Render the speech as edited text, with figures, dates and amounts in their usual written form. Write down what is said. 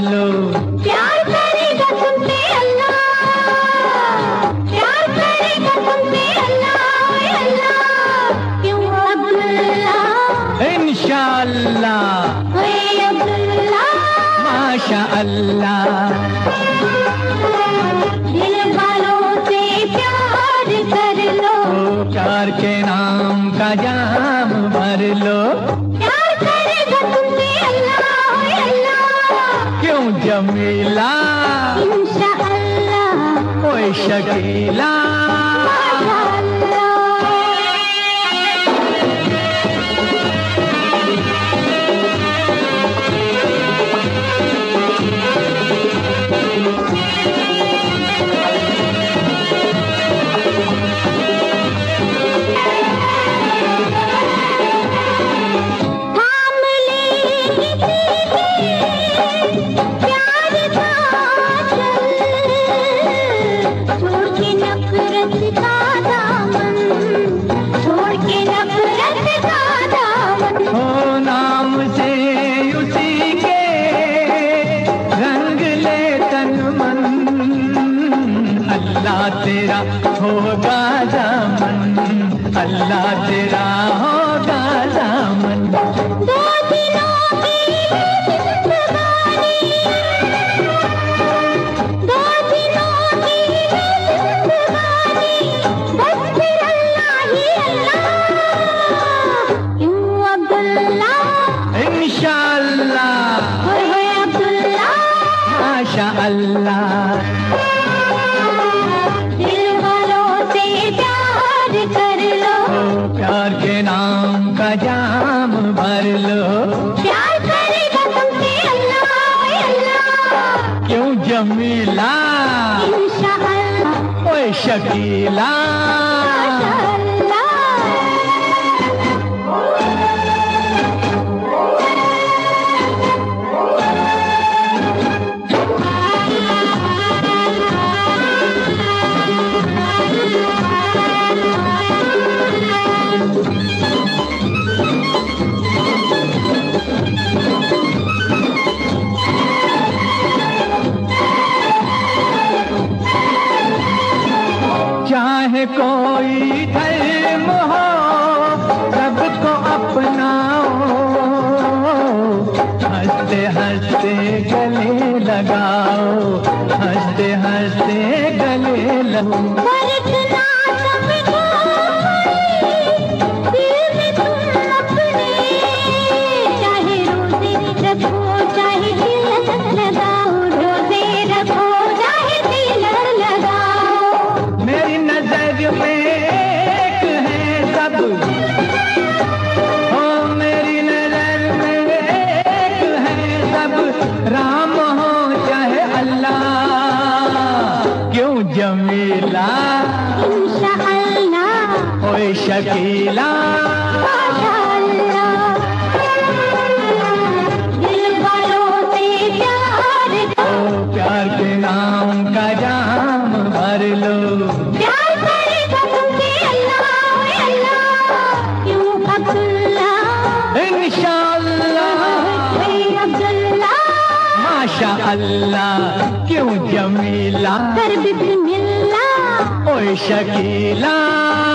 लो। प्यार करेगा तुमसे अल्लाह, प्यार करेगा तुमसे अल्लाह, अल्लाह क्यों अब्दुल्लाह, इंशाअल्लाह, ओए अब्दुल्लाह, माशा अल्लाह। दिल वालों से प्यार कर लो, प्यार के नाम का जाम भर लो। प्यार करेगा तुमसे अल्लाह, अल्लाह क्यों जमीला, इंशाअल्लाह, ओए शकीला, माशाअल्लाह। तेरा होगा दामन, अल्लाह तेरा होगा दामन। दो दिनों की जिंदगानी, दो दिनों की जिंदगानी, बस फिर अल्लाह ही अल्लाह, क्यों अब्दुल्लाह, इंशाअल्लाह, ओए अब्दुल्लाह, माशा अल्लाह। प्यार के नाम का जाम भर लो। प्यार करेगा तुमसे अल्लाह, अल्लाह क्यों जमीला, इंशाअल्लाह, ओए शकीला, माशाअल्लाह। चाहे कोई धर्म हो, सबको अपनाओ, हंसते हंसते गले लगाओ, हंसते हंसते गले लगाओ। राम हो चाहे अल्लाह, क्यों जमीला, इंशाअल्लाह, ओए शकीला, माशाअल्लाह। दिल वालों से प्यार करो, प्यार के नाम का जाम भर लो। प्यार करेगा तुमसे अल्लाह, अल्लाह क्यों अब्दुल्लाह, इंशाअल्लाह, अब्दुल्लाह, माशा अल्लाह, क्यों जमीला, कर बिस्मिल्लाह, ओए शकीला।